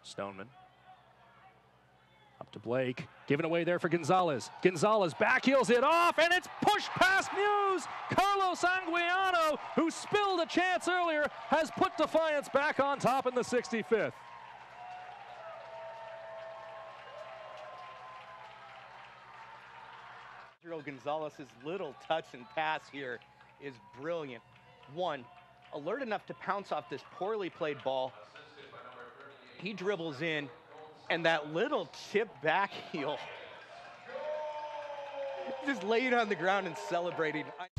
Stoneman. Up to Blake. Given away there for Gonzalez. Gonzalez backheels it off, and it's pushed past Muse. Carlos Anguiano, who spilled a chance earlier, has put Defiance back on top in the 65th. Gonzalez's little touch and pass here is brilliant. One, alert enough to pounce off this poorly played ball. He dribbles in, and that little chip back heel, just laying on the ground and celebrating.